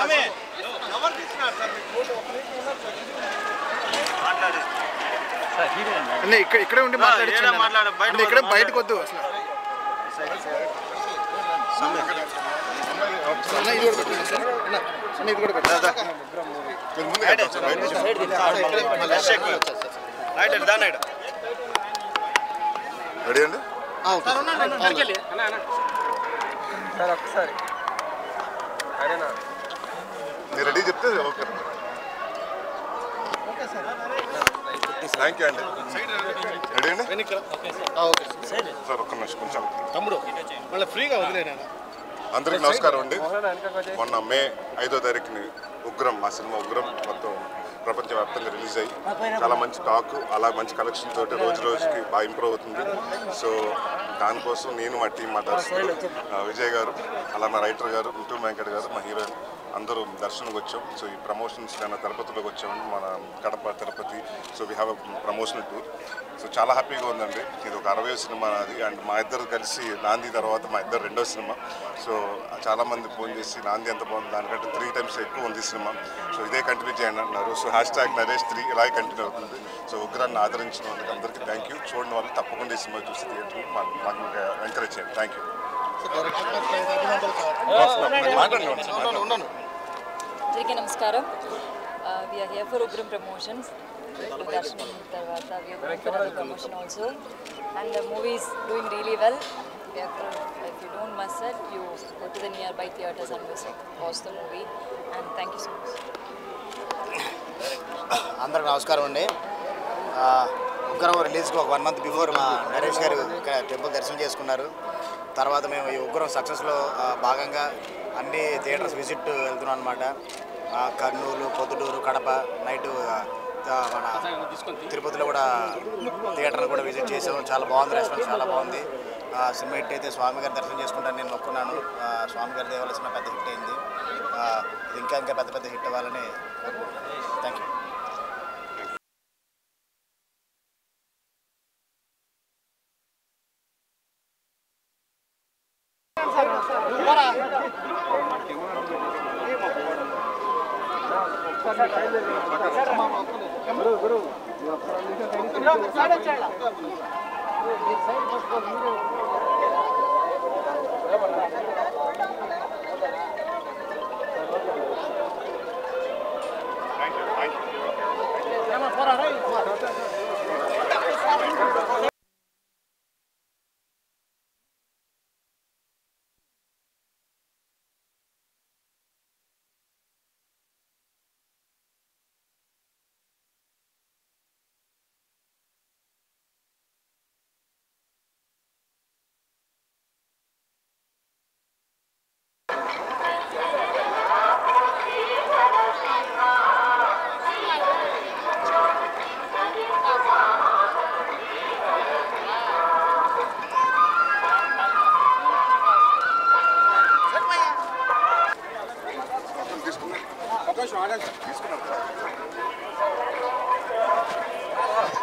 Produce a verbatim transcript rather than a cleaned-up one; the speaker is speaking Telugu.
ఇక్కడ ఇక్కడే ఉండి మాట్లాడుతున్నాను ఇక్కడ బయటకు వద్దు అసలు ఇది కూడా పెట్టాలి రెడీ అండి సార్ ఒక్కసారి మీరు రెడీ చెప్తే ఓకే థ్యాంక్ యూ అండి రెడీ అండి సార్ ఒక్క నిమిషం కొంచెం తమ్ముడు మళ్ళీ ఫ్రీగా వదిలేనా అందరికీ నమస్కారం అండి మొన్న మే ఐదో తారీఖుని ఉగ్రం మా సినిమా ఉగ్రం మొత్తం ప్రపంచవ్యాప్తంగా రిలీజ్ అయ్యి చాలా మంచి టాక్ అలా మంచి కలెక్షన్ తోటి రోజు రోజుకి బాగా ఇంప్రూవ్ అవుతుంది సో దానికోసం నేను మా టీం మా దర్శకుడు విజయ్ గారు అలా మా రైటర్ గారు మిఠున్ వెంకట్ గారు మా హీరోయిన్ అందరూ దర్శనంకి వచ్చాం సో ఈ ప్రమోషన్స్ నేను తిరుపతిలోకి వచ్చామండి మన Kadapa Tirupati so we have a promotional tour so చాలా హ్యాపీగా ఉందండి ఇది ఒక అరవై సినిమా అది అండ్ మా ఇద్దరు కలిసి నాంది తర్వాత మా ఇద్దరు రెండో సినిమా సో చాలామంది ఫోన్ చేసి నాంది ఎంత బాగుంది దానికంటే త్రీ టైమ్స్ ఎక్కువ ఉంది సినిమా సో ఇదే కంటిన్యూ చేయండి అంటున్నారు so hashtag Naresh three ఇలాగే కంటిన్యూ అవుతుంది సో ఉగ్రాన్ని ఆదరించిన వాళ్ళకి అందరికీ థ్యాంక్ యూ చూడని వాళ్ళు తప్పకుండా ఈ సినిమా చూసి థియేటర్ మాకు ఎంకరేజ్ చేయండి థ్యాంక్ యూ అందరికీ నమస్కారం we are here for Ugram Promotions. Darshanam tarvata we are going for another promotion also and the movie is doing really well. Therefore, if you don't miss it, you go to the nearby theatres and visit, watch the movie and thank you so much. అందరికీ నమస్కారం అండి ఉగ్రం రిలీజ్కి ఒక వన్ మంత్ బిఫోర్ మా నరేష్ గారు టెంపుల్ దర్శనం చేసుకున్నారు తర్వాత మేము ఈ ఉగ్రం సక్సెస్లో భాగంగా అన్ని థియేటర్స్ విజిట్ వెళ్తున్నాం అనమాట కర్నూలు పొద్దుటూరు కడప నైట్ మన తిరుపతిలో కూడా థియేటర్ని కూడా విజిట్ చేసాము చాలా బాగుంది రెస్పాన్స్ చాలా బాగుంది సినిమా హిట్ అయితే స్వామి గారి దర్శనం చేసుకుంటాను నేను మొక్కున్నాను స్వామి గారి దేవాల సినిమా పెద్ద హిట్ అయింది ఇది ఇంకా ఇంకా పెద్ద పెద్ద హిట్ అవ్వాలని కోరుకుంటున్నాను థ్యాంక్ యూ గురు గురు Thank you.